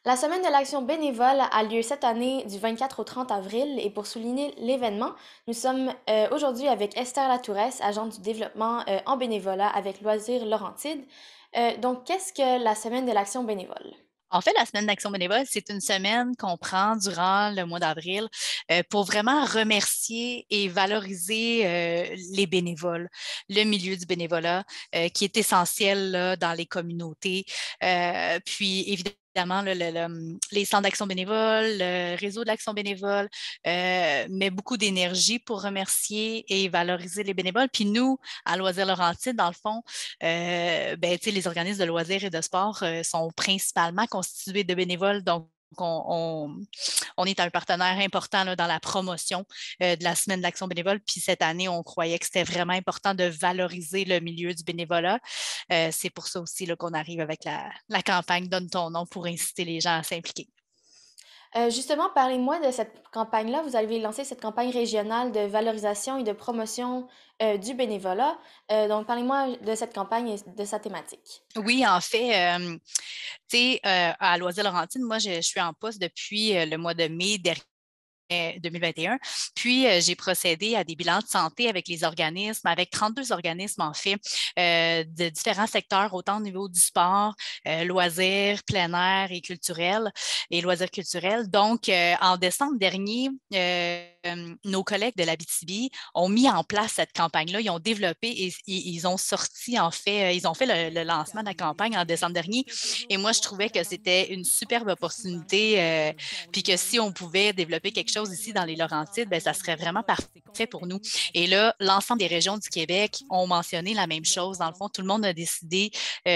La Semaine de l'action bénévole a lieu cette année du 24 au 30 avril et pour souligner l'événement, nous sommes aujourd'hui avec Esther Latouresse, agente du développement en bénévolat avec Loisirs Laurentides. Donc, qu'est-ce que la Semaine de l'action bénévole? En fait, la semaine d'action bénévole, c'est une semaine qu'on prend durant le mois d'avril pour vraiment remercier et valoriser les bénévoles, le milieu du bénévolat qui est essentiel là, dans les communautés. Puis évidemment, les centres d'action bénévole, le réseau de l'action bénévole met beaucoup d'énergie pour remercier et valoriser les bénévoles. Puis nous, à Loisirs Laurentides, dans le fond, ben, les organismes de loisirs et de sport sont principalement constitués de bénévoles. Donc, on est un partenaire important là, dans la promotion de la semaine d'action bénévole. Puis cette année, on croyait que c'était vraiment important de valoriser le milieu du bénévolat. C'est pour ça aussi là, qu'on arrive avec la campagne Donne ton nom pour inciter les gens à s'impliquer. Justement, parlez-moi de cette campagne-là. Vous avez lancé cette campagne régionale de valorisation et de promotion du bénévolat. Donc, parlez-moi de cette campagne et de sa thématique. Oui, en fait, tu sais, à Loisirs-Laurentides, moi, je suis en poste depuis le mois de mai dernier. 2021. Puis, j'ai procédé à des bilans de santé avec les organismes, avec 32 organismes en fait, de différents secteurs, autant au niveau du sport, loisirs, plein air et culturel, et loisirs culturels. Donc, en décembre dernier, nos collègues de l'Abitibi ont mis en place cette campagne-là. Ils ont développé et ils ont sorti, en fait, ils ont fait le lancement de la campagne en décembre dernier. Et moi, je trouvais que c'était une superbe opportunité, puis que si on pouvait développer quelque chose ici dans les Laurentides, ben, ça serait vraiment parfait pour nous. Et là, l'ensemble des régions du Québec ont mentionné la même chose. Dans le fond, tout le monde a décidé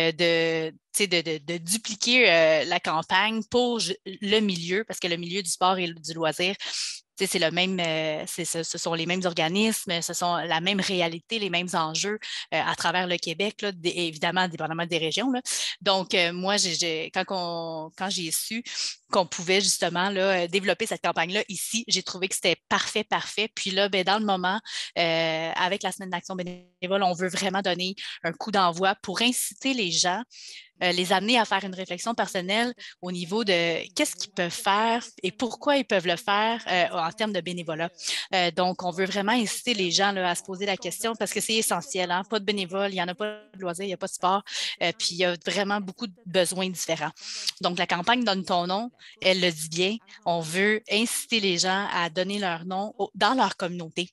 de dupliquer la campagne pour le milieu, parce que le milieu du sport et du loisir, c'est le même, ce sont les mêmes organismes, ce sont la même réalité, les mêmes enjeux à travers le Québec, là, évidemment, dépendamment des régions. Là. Donc, moi, quand j'ai su qu'on pouvait justement là, développer cette campagne-là ici, j'ai trouvé que c'était parfait, parfait. Puis là, ben, dans le moment, avec la Semaine d'action bénévole, on veut vraiment donner un coup d'envoi pour inciter les gens les amener à faire une réflexion personnelle au niveau de qu'est-ce qu'ils peuvent faire et pourquoi ils peuvent le faire en termes de bénévolat. Donc, on veut vraiment inciter les gens là, à se poser la question parce que c'est essentiel. Hein? Pas de bénévoles, il n'y en a pas de loisirs, il n'y a pas de sport, puis il y a vraiment beaucoup de besoins différents. Donc, la campagne Donne ton nom, elle le dit bien. On veut inciter les gens à donner leur nom dans leur communauté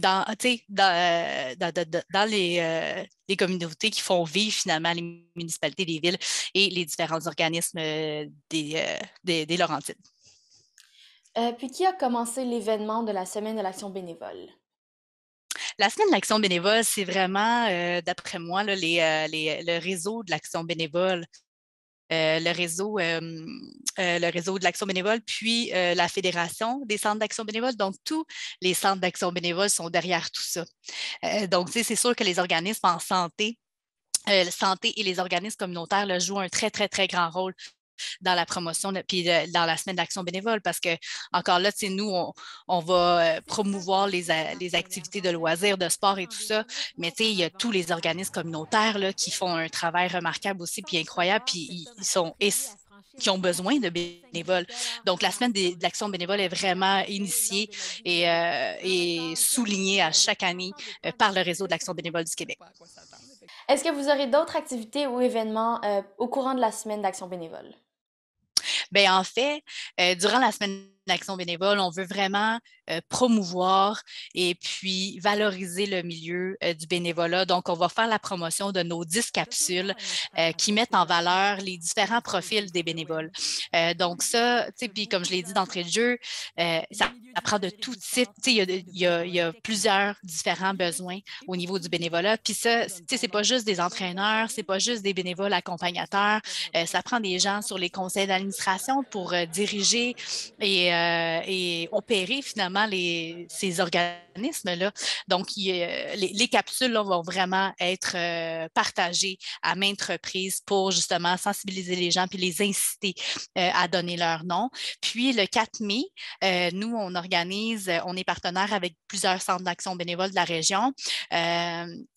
dans les communautés qui font vivre finalement les municipalités, les villes et les différents organismes des Laurentides. Puis, qui a commencé l'événement de la Semaine de l'action bénévole? La semaine de l'action bénévole, c'est vraiment, d'après moi, là, le réseau de l'action bénévole. Le réseau de l'action bénévole, puis la Fédération des centres d'action bénévole. Donc, tous les centres d'action bénévole sont derrière tout ça. Donc, tu sais, c'est sûr que les organismes en santé et les organismes communautaires là, jouent un très, très, très grand rôle dans la promotion, puis dans la semaine d'action bénévole, parce que, encore là, nous, on va promouvoir les activités de loisirs, de sport et tout ça, mais il y a tous les organismes communautaires là, qui font un travail remarquable aussi, puis incroyable, puis qui ont besoin de bénévoles. Donc, la semaine de l'action bénévole est vraiment initiée et soulignée à chaque année par le réseau de l'action bénévole du Québec. Est-ce que vous aurez d'autres activités ou événements au courant de la Semaine d'action bénévole? Bien, en fait, durant la semaine d'action bénévole, on veut vraiment promouvoir et puis valoriser le milieu du bénévolat. Donc, on va faire la promotion de nos 10 capsules qui mettent en valeur les différents profils des bénévoles. Donc, ça, tu sais, puis comme je l'ai dit d'entrée de jeu, ça prend de tout type. Tu sais, il y a plusieurs différents besoins au niveau du bénévolat. Puis ça, tu sais, c'est pas juste des entraîneurs, c'est pas juste des bénévoles accompagnateurs. Ça prend des gens sur les conseils d'administration pour diriger et opérer finalement ces organismes-là. Donc, les capsules là, vont vraiment être partagées à maintes reprises pour justement sensibiliser les gens puis les inciter à donner leur nom. Puis, le 4 mai, nous, on est partenaire avec plusieurs centres d'action bénévole de la région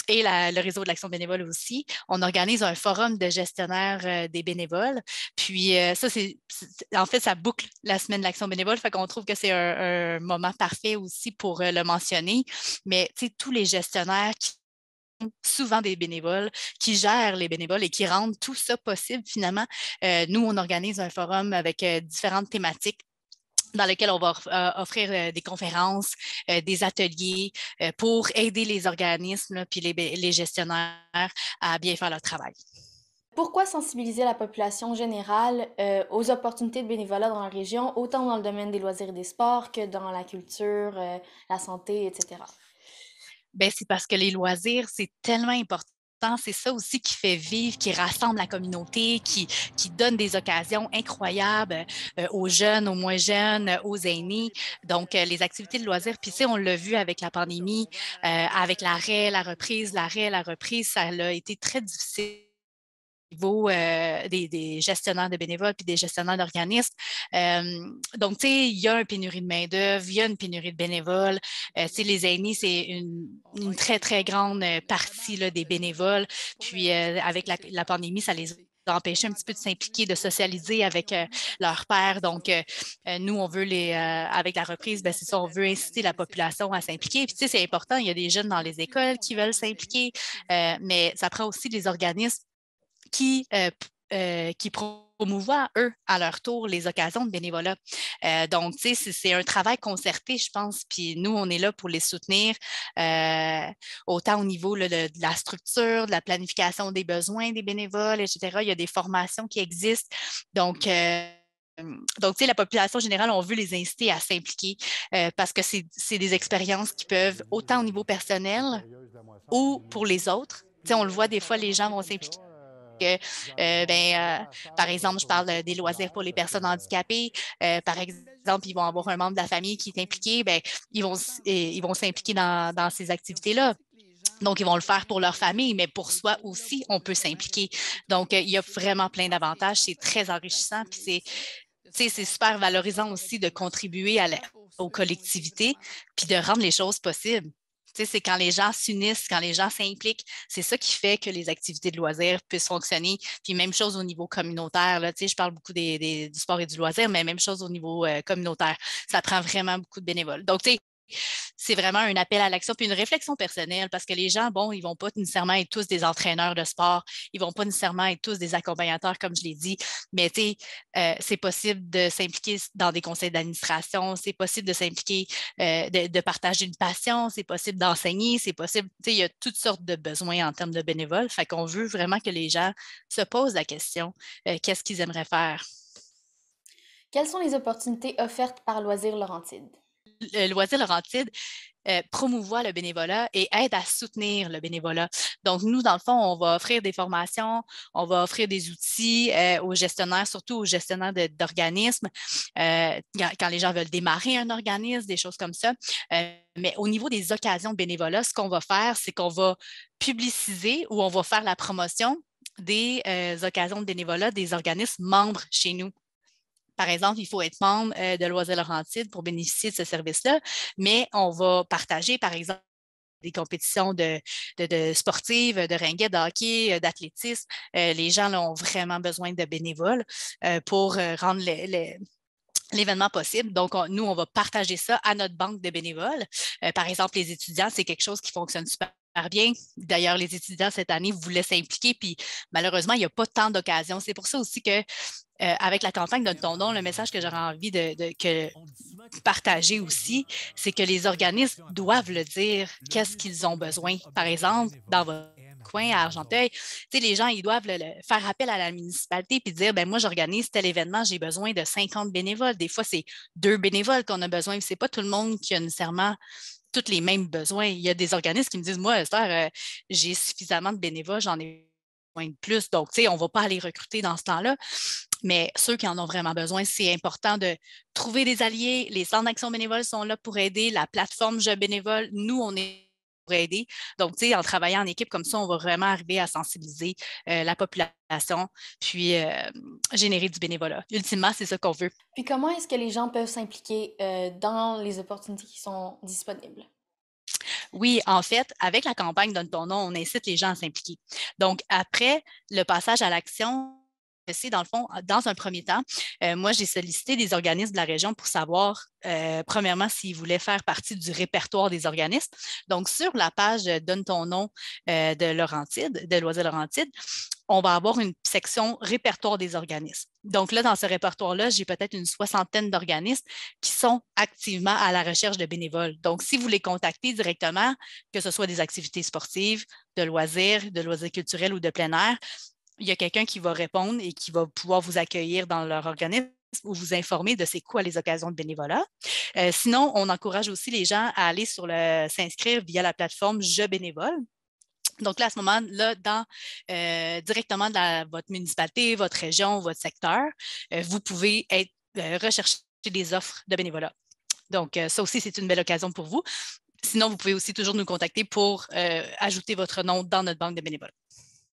et le réseau de l'action bénévole aussi. On organise un forum de gestionnaires des bénévoles. Puis ça, en fait, ça boucle la semaine de l'action bénévole. Fait qu'on trouve que c'est un moment parfait aussi pour le mentionner. Mais tous les gestionnaires qui souvent des bénévoles, qui gèrent les bénévoles et qui rendent tout ça possible finalement. Nous, on organise un forum avec différentes thématiques dans lequel on va offrir des conférences, des ateliers pour aider les organismes puis les gestionnaires à bien faire leur travail. Pourquoi sensibiliser la population générale aux opportunités de bénévolat dans la région, autant dans le domaine des loisirs et des sports que dans la culture, la santé, etc.? Ben, c'est parce que les loisirs, c'est tellement important. C'est ça aussi qui fait vivre, qui rassemble la communauté, qui donne des occasions incroyables aux jeunes, aux moins jeunes, aux aînés. Donc, les activités de loisirs, puis tu sais, on l'a vu avec la pandémie, avec l'arrêt, la reprise, ça a été très difficile niveau des gestionnaires de bénévoles puis des gestionnaires d'organismes. Donc, tu sais, il y a une pénurie de main-d'œuvre, il y a une pénurie de bénévoles. Tu sais, les aînés, c'est une très, très grande partie là, des bénévoles. Puis, avec la pandémie, ça les a empêchés un petit peu de s'impliquer, de socialiser avec leurs pairs. Donc, nous, on veut avec la reprise, ben, c'est ça, on veut inciter la population à s'impliquer. Puis, tu sais, c'est important, il y a des jeunes dans les écoles qui veulent s'impliquer, mais ça prend aussi des organismes qui promouvoient, eux, à leur tour, les occasions de bénévolat. Donc, tu sais, c'est un travail concerté, je pense, puis nous, on est là pour les soutenir, euh, autant au niveau là, de la structure, de la planification des besoins des bénévoles, etc. Il y a des formations qui existent. Donc, tu sais, la population générale, on veut les inciter à s'impliquer parce que c'est des expériences qui peuvent, autant au niveau personnel ou pour les autres. Tu sais, on le voit des fois, les gens vont s'impliquer que, par exemple, je parle des loisirs pour les personnes handicapées. Par exemple, ils vont avoir un membre de la famille qui est impliqué, ben, ils vont s'impliquer dans ces activités-là. Donc, ils vont le faire pour leur famille, mais pour soi aussi, on peut s'impliquer. Donc, il y a vraiment plein d'avantages. C'est très enrichissant. Puis, c'est super valorisant aussi de contribuer aux collectivités puis de rendre les choses possibles. Tu sais, c'est quand les gens s'unissent, quand les gens s'impliquent, c'est ça qui fait que les activités de loisirs puissent fonctionner. Puis même chose au niveau communautaire. Là, tu sais, je parle beaucoup du sport et du loisir, mais même chose au niveau communautaire. Ça prend vraiment beaucoup de bénévoles. Donc, tu sais, c'est vraiment un appel à l'action puis une réflexion personnelle parce que les gens, bon, ils ne vont pas nécessairement être tous des entraîneurs de sport, ils ne vont pas nécessairement être tous des accompagnateurs, comme je l'ai dit, mais tu sais, c'est possible de s'impliquer dans des conseils d'administration, c'est possible de s'impliquer, de partager une passion, c'est possible d'enseigner, c'est possible, tu sais, il y a toutes sortes de besoins en termes de bénévoles, fait qu'on veut vraiment que les gens se posent la question, qu'est-ce qu'ils aimeraient faire? Quelles sont les opportunités offertes par Loisirs Laurentides? Le Loisir Laurentide promouvoit le bénévolat et aide à soutenir le bénévolat. Donc, nous, dans le fond, on va offrir des formations, on va offrir des outils aux gestionnaires, surtout aux gestionnaires d'organismes, quand les gens veulent démarrer un organisme, des choses comme ça. Mais au niveau des occasions de bénévolat, ce qu'on va faire, c'est qu'on va publiciser ou on va faire la promotion des occasions de bénévolat des organismes membres chez nous. Par exemple, il faut être membre de Loisirs Laurentides pour bénéficier de ce service-là, mais on va partager, par exemple, des compétitions de sportives, de ringuettes, de hockey, d'athlétisme. Les gens là, ont vraiment besoin de bénévoles pour rendre l'événement possible. Donc, nous, on va partager ça à notre banque de bénévoles. Par exemple, les étudiants, c'est quelque chose qui fonctionne super bien. D'ailleurs, les étudiants cette année voulaient s'impliquer, puis malheureusement, il n'y a pas tant d'occasions. C'est pour ça aussi que avec la campagne de ton don, le message que j'aurais envie que partager aussi, c'est que les organismes doivent le dire, qu'est-ce qu'ils ont besoin. Par exemple, dans votre coin à Argenteuil, les gens, ils doivent faire appel à la municipalité puis dire, ben moi, j'organise tel événement, j'ai besoin de 50 bénévoles. Des fois, c'est 2 bénévoles qu'on a besoin. C'est pas tout le monde qui a nécessairement tous les mêmes besoins. Il y a des organismes qui me disent, moi, Esther, j'ai suffisamment de bénévoles, j'en ai besoin de plus. Donc, tu sais, on ne va pas aller recruter dans ce temps-là. Mais ceux qui en ont vraiment besoin, c'est important de trouver des alliés. Les centres d'action bénévole sont là pour aider. La plateforme Je bénévole, nous, on est pour aider. Donc, tu sais, en travaillant en équipe comme ça, on va vraiment arriver à sensibiliser la population, puis générer du bénévolat. Ultimement, c'est ça qu'on veut. Puis comment est-ce que les gens peuvent s'impliquer dans les opportunités qui sont disponibles? Oui, en fait, avec la campagne Donne ton nom, on incite les gens à s'impliquer. Donc, après le passage à l'action, c'est dans le fond, dans un premier temps, moi, j'ai sollicité des organismes de la région pour savoir, premièrement, s'ils voulaient faire partie du répertoire des organismes. Donc, sur la page Donne ton nom de Laurentide, de Loisirs Laurentide, on va avoir une section répertoire des organismes. Donc là, dans ce répertoire-là, j'ai peut-être une soixantaine d'organismes qui sont activement à la recherche de bénévoles. Donc, si vous les contactez directement, que ce soit des activités sportives, de loisirs culturels ou de plein air, il y a quelqu'un qui va répondre et qui va pouvoir vous accueillir dans leur organisme ou vous informer de c'est quoi les occasions de bénévolat. Sinon, on encourage aussi les gens à aller s'inscrire via la plateforme Je bénévole. Donc là, à ce moment-là, directement dans votre municipalité, votre région, votre secteur, vous pouvez rechercher des offres de bénévolat. Donc, ça aussi, c'est une belle occasion pour vous. Sinon, vous pouvez aussi toujours nous contacter pour ajouter votre nom dans notre banque de bénévoles.